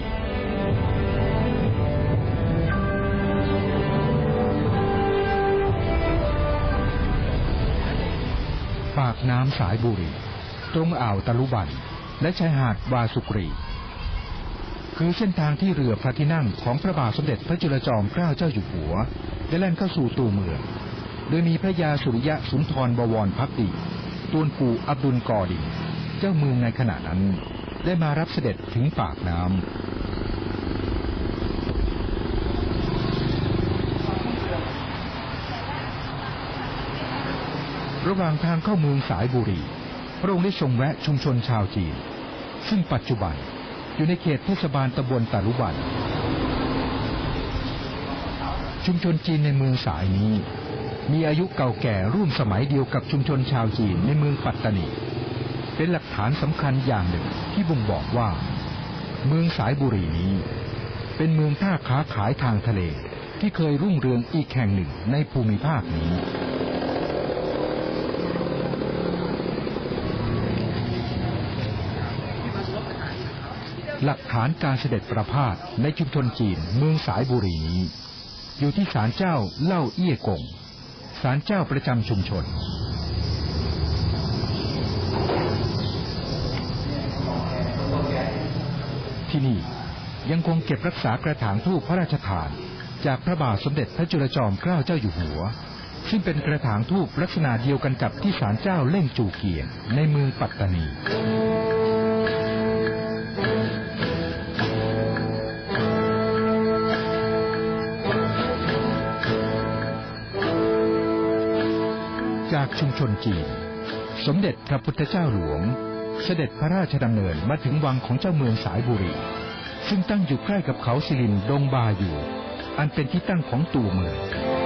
ปากน้ำสายบุรีตรงอ่าวตะลุบันและชายหาดวาสุกรีคือเส้นทางที่เรือพระที่นั่งของพระบาทสมเด็จพระจุลจอมเกล้าเจ้าอยู่หัวได้แล่นเข้าสู่ตัวเมืองโดยมีพระยาสุริยะสุนทรบวรภักดีตวนกูอับดุลกอดินเจ้าเมืองในขณะนั้นได้มารับเสด็จถึงปากน้ำระหว่างทางเข้าเมืองสายบุรีพระองค์ได้ทรงแวะชุมชนชาวจีนซึ่งปัจจุบันอยู่ในเขตเทศบาลตำบลตะลุบันชุมชนจีนในเมืองสายนี้มีอายุเก่าแก่ร่วมสมัยเดียวกับชุมชนชาวจีนในเมืองปัตตานีเป็นหลักฐานสำคัญอย่างหนึ่งที่บ่งบอกว่าเมืองสายบุรีนี้เป็นเมืองท่าค้าขายทางทะเลที่เคยรุ่งเรืองอีกแห่งหนึ่งในภูมิภาคนี้หลักฐานการเสด็จประพาสในชุมชนจีนเมืองสายบุรีนี้อยู่ที่ศาลเจ้าเล่าเอี้ยกงศาลเจ้าประจำชุมชนที่นี่ยังคงเก็บรักษากระถางธูปพระราชทานจากพระบาทสมเด็จพระจุลจอมเกล้าเจ้าอยู่หัวซึ่งเป็นกระถางธูปลักษณะเดียวกันกับที่ศาลเจ้าเล่งจูเกียงในเมืองปัตตานีจากชุมชนจีนสมเด็จพระพุทธเจ้าหลวงเสด็จพระราชดำเนินมาถึงวังของเจ้าเมืองสายบุรีซึ่งตั้งอยู่ใกล้กับเขาสิรินดงบาอยู่อันเป็นที่ตั้งของตัวเมือง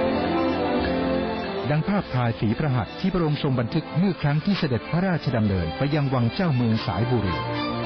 ดังภาพถ่ายฝีพระหัตถ์ที่พระองค์ทรงบันทึกเมื่อครั้งที่เสด็จพระราชดำเนินไปยังวังเจ้าเมืองสายบุรี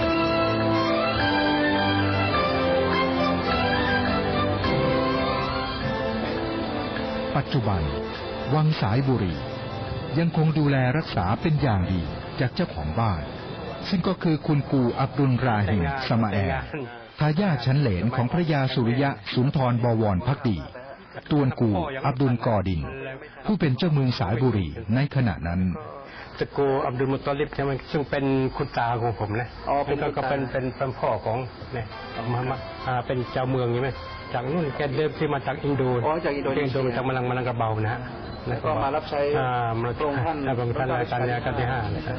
ปัจจุบันวังสายบุรียังคงดูแลรักษาเป็นอย่างดีจากเจ้าของบ้านซึ่งก็คือคุณกูอับดุลราฮิมสมาแอร์ทายาทชั้นเหลนของพระยาสุริยะสุนทรบวรภักดีตวนกูอับดุลกอดินผู้เป็นเจ้าเมืองสายบุรีในขณะนั้นตะกูอับดุลมุตตอลิบใช่ไหมซึ่งเป็นคุณตาของผมนะอ๋อเป็นก็เป็นเป็นเป็นพ่อของเนี่ยมามาเป็นเจ้าเมืองใช่ไหมจากนู่นแกเดิมที่มาจากอินโดอ๋อจากอินโดนีเซียจากมาลังมาลังกระเบานะแล้วก็มารับใช้พระองค์ท่านพระองค์ท่านในการยาการที่ห้านะครับ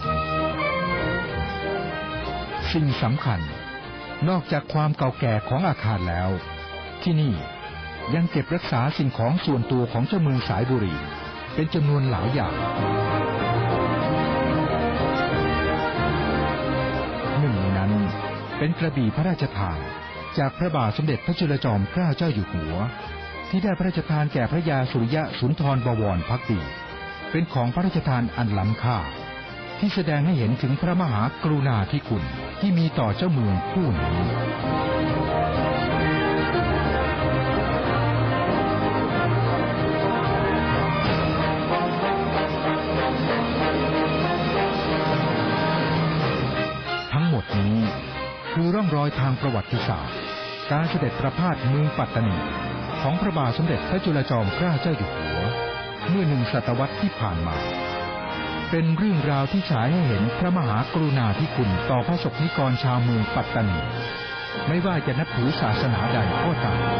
สิ่งสำคัญนอกจากความเก่าแก่ของอาคารแล้วที่นี่ยังเก็บรักษาสิ่งของส่วนตัวของเจ้าเมืองสายบุรีเป็นจำนวนหลายอย่างหนึ่งในนั้นเป็นกระบี่พระราชทานจากพระบาทสมเด็จพระจุลจอมเกล้าเจ้าอยู่หัวที่ได้พระราชทานแก่พระยาสุริยะสุนทรบวรภักดีเป็นของพระราชทานอันล้ำค่าที่แสดงให้เห็นถึงพระมหากรุณาธิคุณที่มีต่อเจ้าเมืองผู้นี้ทั้งหมดนี้คือร่องรอยทางประวัติศาสตร์การเสด็จประพาสเมืองปัตตานีของพระบาทสมเด็จพระจุลจอมเกล้าเจ้าอยู่หัวเมื่อหนึ่งศตวรรษที่ผ่านมาเป็นเรื่องราวที่ฉายให้เห็นพระมหากรุณาธิคุณต่อพระสงฆ์นิกรชาวเมืองปัตตานีไม่ว่าจะนับถือศาสนาใดก็ตาม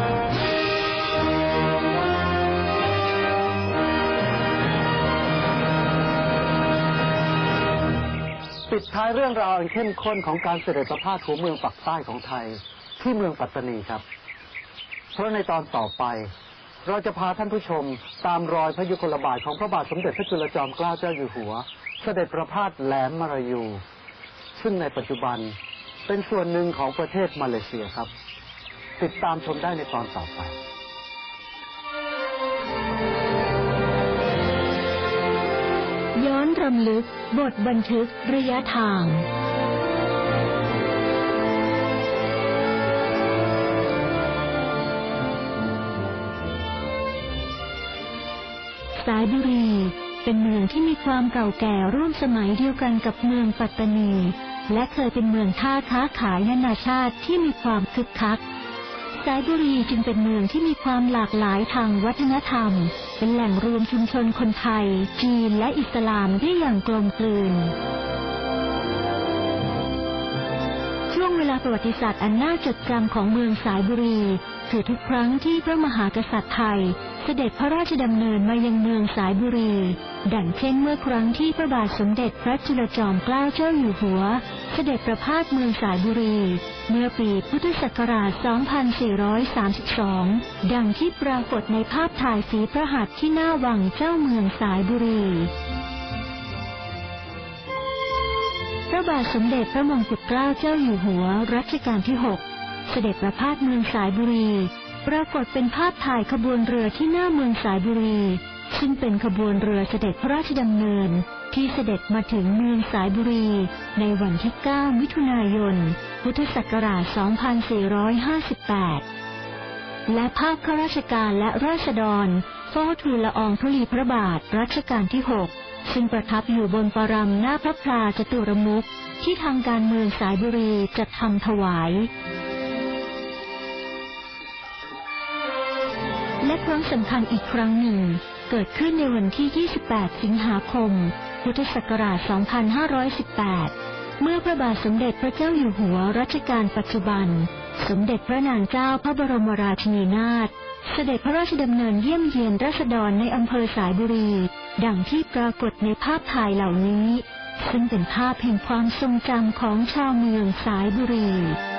ปิดท้ายเรื่องราวอันเข้มข้นของการเสด็จประพาสหัวเมืองปักใต้ของไทยที่เมืองปัตตานีครับเพราะในตอนต่อไปเราจะพาท่านผู้ชมตามรอยพระยุคลบาทของพระบาทสมเด็จพระจุลจอมเกล้าเจ้าอยู่หัวเสด็จประพาสแหลมมรายูซึ่งในปัจจุบันเป็นส่วนหนึ่งของประเทศมาเลเซียครับติดตามชมได้ในตอนต่อไปย้อนรำลึกบทบันทึกระยะทางสายบุรีเป็นเมืองที่มีความเก่าแก่ร่วมสมัยเดียวกันกับเมืองปัตตานีและเคยเป็นเมืองท่าค้าขายนานาชาติที่มีความคึกคักสายบุรีจึงเป็นเมืองที่มีความหลากหลายทางวัฒนธรรมเป็นแหล่งรวมชุมชนคนไทยจีนและอิสลามได้อย่างกลมกลืนช่วงเวลาประวัติศาสตร์อันน่าจดจำของเมืองสายบุรีคือทุกครั้งที่พระมหากษัตริย์ไทยเสด็จพระราชดำเนินมายังเมืองสายบุรีดังเช่นเมื่อครั้งที่พระบาทสมเด็จพระจุลจอมเกล้าเจ้าอยู่หัวเสด็จประพาสเมืองสายบุรีเมื่อปีพุทธศักราช สองพันสี่ร้อยสามสิบสอง ดังที่ปรากฏในภาพถ่ายฝีพระหัตถ์ที่หน้าวังเจ้าเมืองสายบุรีพระบาทสมเด็จพระมงกุฎเกล้าเจ้าอยู่หัวรัชกาลที่หกเสด็จประพาสเมืองสายบุรีปรากฏเป็นภาพถ่ายขบวนเรือที่หน้าเมืองสายบุรีซึ่งเป็นขบวนเรือเสด็จพระราชดำเนินที่เสด็จมาถึงเมืองสายบุรีในวันที่เก้ามิถุนายนพุทธศักราช สองพันสี่ร้อยห้าสิบแปด และภาพข้าราชการและราษฎรเฝ้าทูลละอองธุลีพระบาทรัชกาลที่หกซึ่งประทับอยู่บนปรำหน้าพระพลาจตุรมุขที่ทางการเมืองสายบุรีจัดทำถวายและครั้งสำคัญอีกครั้งหนึ่งเกิดขึ้นในวันที่ ยี่สิบแปด สิงหาคม พุทธศักราช สองพันห้าร้อยสิบแปด เมื่อพระบาทสมเด็จพระเจ้าอยู่หัวรัชกาลปัจจุบันสมเด็จพระนางเจ้าพระบรมราชินีนาถเสด็จพระราชดำเนินเยี่ยมเยียนราษฎรในอำเภอสายบุรีดังที่ปรากฏในภาพถ่ายเหล่านี้ซึ่งเป็นภาพแห่งความทรงจำของชาวเมืองสายบุรี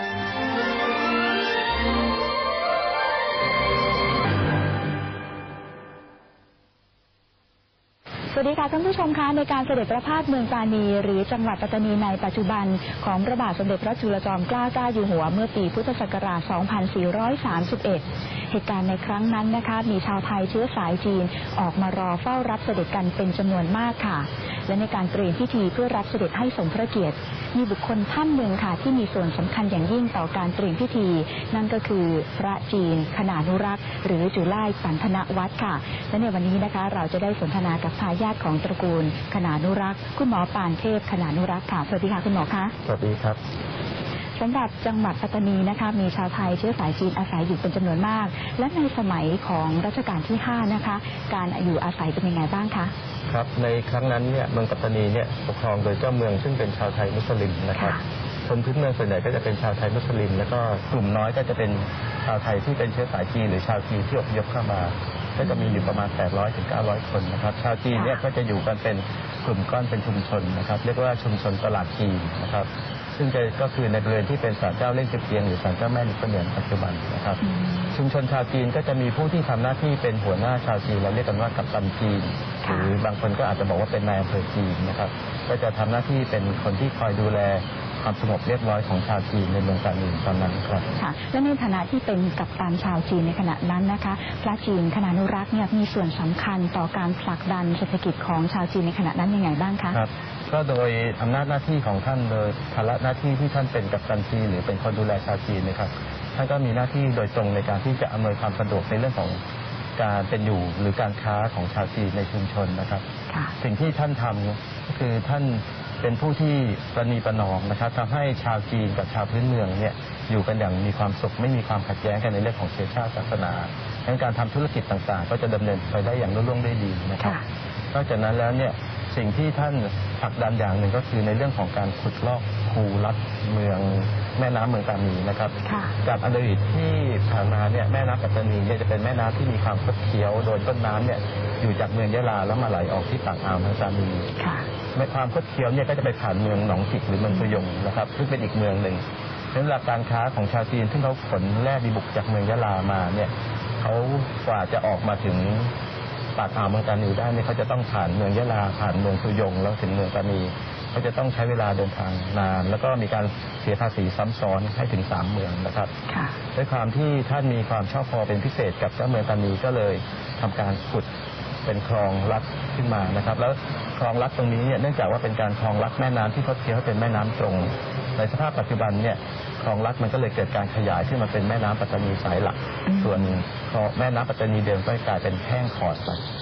สวัสดีค่ะท่านผู้ชมคะในการเสด็จประพาสเมืองปราณีหรือจังหวัดปัตตานีในปัจจุบันของพระบาทสมเด็จพระจุลจอมเกล้าเจ้าอยู่หัวเมื่อปีพุทธศักราช สองพันสี่ร้อยสามสิบเอ็ด เหตุการณ์ในครั้งนั้นนะคะมีชาวไทยเชื้อสายจีนออกมารอเฝ้ารับเสด็จกันเป็นจำนวนมากค่ะและในการเตรียมพิธีเพื่อรับเสด็จให้สมพระเกียรติมีบุคคลท่านหนึ่งค่ะที่มีส่วนสำคัญอย่างยิ่งต่อการเตรียมพิธีนั่นก็คือพระจีนขณานุรักษ์หรือจุฬาสันทนวัฒน์ค่ะและในวันนี้นะคะเราจะได้สนทนากับทายาทของตระกูลขณานุรักษ์คุณหมอปานเทพขณานุรักษ์ค่ะสวัสดีค่ะคุณหมอคะสวัสดีครับสำหรับจังหวัดปัตตานีนะคะมีชาวไทยเชื้อสายจีนอาศัยอยู่เป็นจำนวนมากและในสมัยของรัชกาลที่ห้านะคะการอยู่อาศัยเป็นยังไงบ้างคะครับในครั้งนั้นเนี่ยเมืองปัตตานีเนี่ยปกครองโดยเจ้าเมืองซึ่งเป็นชาวไทยมุสลิมนะครับคนพื้นเมืองส่วนใหญ่ก็จะเป็นชาวไทยมุสลิมแล้วก็กลุ่มน้อยก็จะเป็นชาวไทยที่เป็นเชื้อสายจีนหรือชาวจีนที่อพยพเข้ามาก็จะมีอยู่ประมาณแปดร้อยถึงเก้าร้อยคนนะครับชาวจีนเนี่ยก็จะอยู่กันเป็นกลุ่มก้อนเป็นชุมชนนะครับเรียกว่าชุมชนตลาดจีนนะครับซึ่งก็คือในบริเวณที่เป็นศาลเจ้าเล่งเจียงหรือศาลเจ้าแม่นิโคเนียนปัจจุบันนะครับชุมชนชาวจีนก็จะมีผู้ที่ทำหน้าที่เป็นหัวหน้าชาวจีนเราเรียกกันว่ากัปตันจีนหรือบางคนก็อาจจะบอกว่าเป็นนายอำเภอจีนนะครับก็จะทำหน้าที่เป็นคนที่คอยดูแลความสงบเรียบร้อยของชาวจีนในเมืองปราณีตอนนั้นครับค่ะและในฐานะที่เป็นกัปตันชาวจีนในขณะนั้นนะคะพระจีนขณานุรักษ์เนี่ยมีส่วนสำคัญต่อการผลักดันเศรษฐกิจของชาวจีนในขณะนั้นยังไงบ้างคะครับก็โดยอำนาจหน้าที่ของท่านโดยภาระหน้าที่ที่ท่านเป็นกัปตันจีนหรือเป็นคนดูแลชาวจีนนะครับท่านก็มีหน้าที่โดยตรงในการที่จะอำนวยความสะดวกในเรื่องของการเป็นอยู่หรือการค้าของชาวจีนในชุมชนนะครับสิ่งที่ท่านทำก็คือท่านเป็นผู้ที่ประนีประนอมนะครับทำให้ชาวจีนกับชาวพื้นเมืองเนี่ยอยู่กันอย่างมีความสุขไม่มีความขัดแย้งกันในเรื่องของเชื้อชาติศาสนาดังนั้นการทำธุรกิจต่างๆก็จะดำเนินไปได้อย่างรุ่งเรืองได้ดีนะครับนอกจากนั้นแล้วเนี่ยสิ่งที่ท่านผลักดันอย่างหนึ่งก็คือในเรื่องของการขุดลอกคูลัดเมืองแม่น้ำเมืองปราณีนะครับจากอดีตที่ผ่านมาเนี่ยแม่น้ำปัตตานีเนี่ยจะเป็นแม่น้ำที่มีความคดเคี้ยวโดยต้นน้ำเนี่ยอยู่จากเมืองยะลาแล้วมาไหลออกที่ปากอ่าวเมืองปราณีในความคดเคี้ยวเนี่ยก็จะไปผ่านเมืองหนองจิกหรือเมืองสุยงนะครับซึ่งเป็นอีกเมืองหนึ่งในหลักการค้าของชาวจีนซึ่งเขาขนแร่ดีบุกจากเมืองยะลามาเนี่ยเขากว่าจะออกมาถึงปากอ่าวเมืองปราณีได้เนี่ยเขาจะต้องผ่านเมืองยะลาผ่านเมืองสุยงแล้วถึงเมืองปราณีเขาจะต้องใช้เวลาเดินทางนานแล้วก็มีการเสียภาษีซ้ำซ้อนให้ถึงสามเมืองนะครับด้วยความที่ท่านมีความชอบพอเป็นพิเศษกับเจ้าเมืองปราณีก็เลยทำการขุดเป็นคลองลัดขึ้นมานะครับแล้วคลองลัดตรงนี้เนี่ยเนื่องจากว่าเป็นการคลองลัดแม่น้ำที่คดเคี้ยวเป็นแม่น้ำตรงในสภาพปัจจุบันเนี่ยคลองลัดมันก็เลยเกิดการขยายขึ้นมาเป็นแม่น้ำปัตตานีสายหลักส่วนแม่น้ำปัตตานีเดิมก็กลายเป็นแห้งขอดไปครับ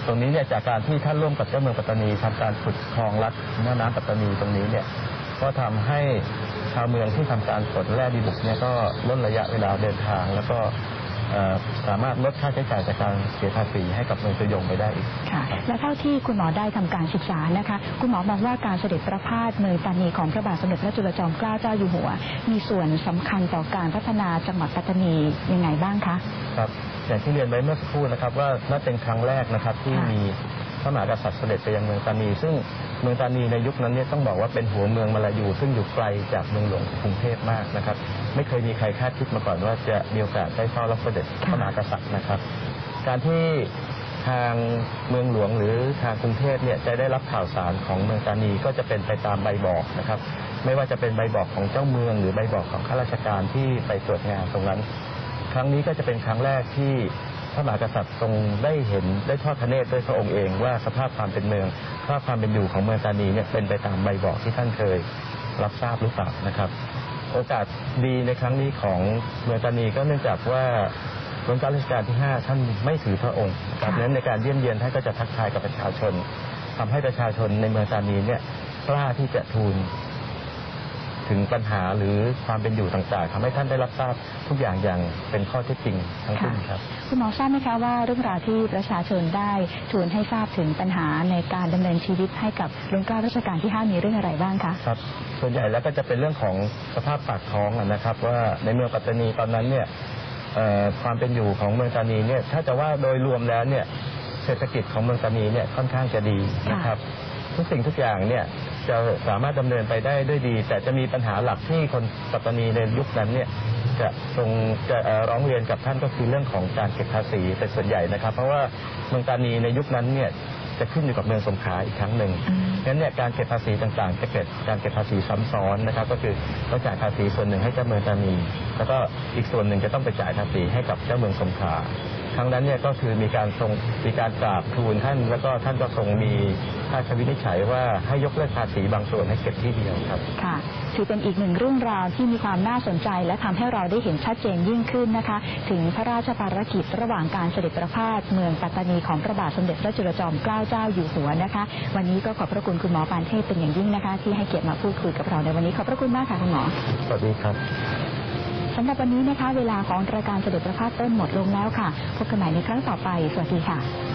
ตรงนี้เนี่ยจากการที่ท่านร่วมกับเจ้าเมืองปัตตานีทำการขุดคลองลัดแม่น้ำปัตตานีตรงนี้เนี่ยก็ทำให้ชาวเมืองที่ทำการปลดแร่ดีบุกเนี่ยก็ลดระยะเวลาเดินทางแล้วก็สามารถลดค่าใช้จ่ายจากการเสียภาษีให้กับเมืองตัวยงไปได้อีกค่ะและเท่าที่คุณหมอได้ทำการศึกษานะคะคุณหมอมองว่าการเสด็จประพาสเมืองปัตตานีของพระบาทสมเด็จพระจุลจอมเกล้าเจ้าอยู่หัวมีส่วนสำคัญต่อการพัฒนาจังหวัดปัตตานียังไงบ้างคะครับอย่างที่เรียนไว้เมื่อสักครู่นะครับว่านั่นเป็นครั้งแรกนะครับที่มีพระมหากษัตริย์เสด็จไปยังเมืองปัตตานีซึ่งเมืองปัตตานีในยุคนั้นเนี่ยต้องบอกว่าเป็นหัวเมืองมาลายูซึ่งอยู่ไกลจากเมืองหลวงกรุงเทพมากนะครับไม่เคยมีใครคาดคิดมาก่อนว่าจะมีโอกาสได้เฝ้ารับเสด็จพระมหากษัตริย์นะครับการที่ทางเมืองหลวงหรือทางกรุงเทพเนี่ยจะได้รับข่าวสารของเมืองปัตตานีก็จะเป็นไปตามใบบอกนะครับไม่ว่าจะเป็นใบบอกของเจ้าเมืองหรือใบบอกของข้าราชการที่ไปตรวจงานตรงนั้นครั้งนี้ก็จะเป็นครั้งแรกที่พระมหากษัตริย์ทรงได้เห็นได้ทอดพระเนตรด้วยพระองค์เองว่าสภาพความเป็นเมืองสภาพความเป็นอยู่ของเมืองปัตตานีเนี่ยเป็นไปตามใบบอกที่ท่านเคยรับทราบหรือเปล่านะครับโอกาสดีในครั้งนี้ของเมืองปัตตานีก็เนื่องจากว่ารัชกาลรัชกาลที่ห้าท่านไม่ถือพระองค์ดังนั้นในการเยี่ยมเยียนท่านก็จะทักทายกับประชาชนทำให้ประชาชนในเมืองปัตตานีเนี่ยกล้าที่จะทูลถึงปัญหาหรือความเป็นอยู่ต่างๆทำให้ท่านได้รับทราบทุกอย่างอย่างเป็นข้อเท็จจริงทั้งสิ้นครับคุณหมอทราบไหมคะว่าเรื่องราวที่ประชาชนได้ทูลให้ทราบถึงปัญหาในการดำเนินชีวิตให้กับรัชกาลรัชกาลที่ห้ามีเรื่องอะไรบ้างคะครับส่วนใหญ่แล้วก็จะเป็นเรื่องของสภาพปากท้องนะครับว่าในเมืองปัตตานีตอนนั้นเนี่ยความเป็นอยู่ของเมืองปัตตานีเนี่ยถ้าจะว่าโดยรวมแล้วเนี่ยเศรษฐกิจของเมืองปัตตานีเนี่ยค่อนข้างจะดีนะครับทุกสิ่งทุกอย่างเนี่ยจะสามารถดำเนินไปได้ด้วยดีแต่จะมีปัญหาหลักที่คนปัตตานีในยุคนั้นเนี่ยจะทรงจะร้องเรียนกับท่านก็คือเรื่องของการเก็บภาษีเป็นส่วนใหญ่นะครับเพราะว่าเมืองปัตตานีในยุคนั้นเนี่ยจะขึ้นอยู่กับเมืองสงขลาอีกครั้งหนึ่งงั้นเนี่ยการเก็บภาษีต่างๆจะเกิดการเก็บภาษีซ้ำซ้อนนะครับก็คือต้องจ่ายภาษีส่วนหนึ่งให้เจ้าเมืองปัตตานีแล้วก็อีกส่วนหนึ่งจะต้องไปจ่ายภาษีให้กับเจ้าเมืองสงขลาครั้งนั้นเนี่ยก็คือมีการทรงมีการกราบทูลท่านแล้วก็ท่านก็ทรงมีพระราชวินิจฉัยว่าให้ยกเลิกภาษีบางส่วนให้เก็บที่เดียวครับค่ะถือเป็นอีกหนึ่งเรื่องราวที่มีความน่าสนใจและทำให้เราได้เห็นชัดเจนยิ่งขึ้นนะคะถึงพระราชภารกิจระหว่างการเสด็จประพาสเมืองปัตตานีของพระบาทสมเด็จพระจุลจอมเกล้าเจ้าอยู่หัวนะคะวันนี้ก็ขอบพระคุณคุณหมอปานเทพเป็นอย่างยิ่งนะคะที่ให้เกียรติมาพูดคุยกับเราในวันนี้ขอบพระคุณมากค่ะคุณหมอสวัสดีครับสำหรับวันนี้นะคะเวลาของรายการเสด็จประพาสต้นหมดลงแล้วค่ะพบกันใหม่ในครั้งต่อไปสวัสดีค่ะ